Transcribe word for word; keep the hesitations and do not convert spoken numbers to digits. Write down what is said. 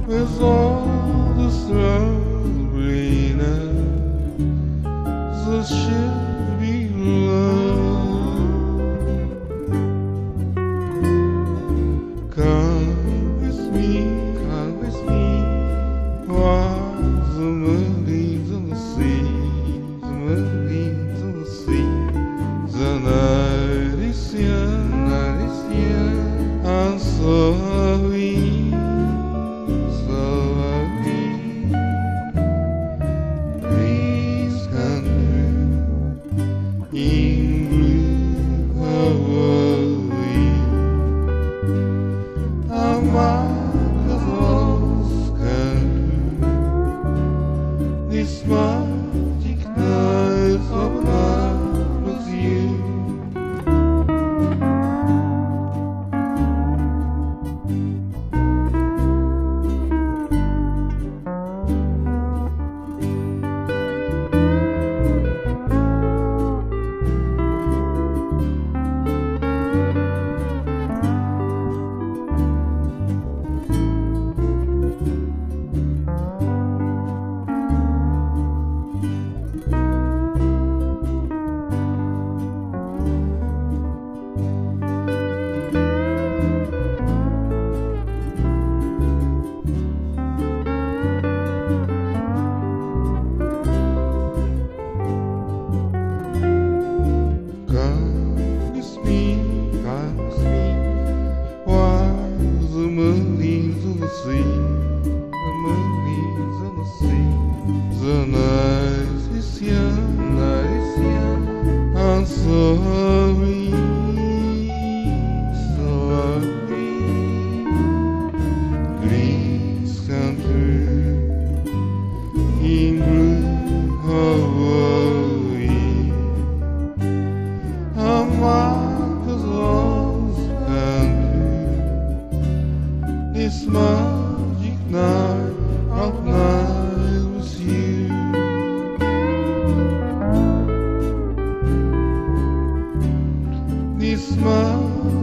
with all the loveliness that should be loved. Come with me, come with me, while the moonbeams on the sea, the moonbeams on the sea. The night is young, night is young, and so are we. This magic night of love with you. Moonbeams on the sea, the moonbeams on the sea. The night is young, night is young, and so are we, so are we. Dreams come true, in blue Hawaii. And Marcus lost this magic night of night with you. This magic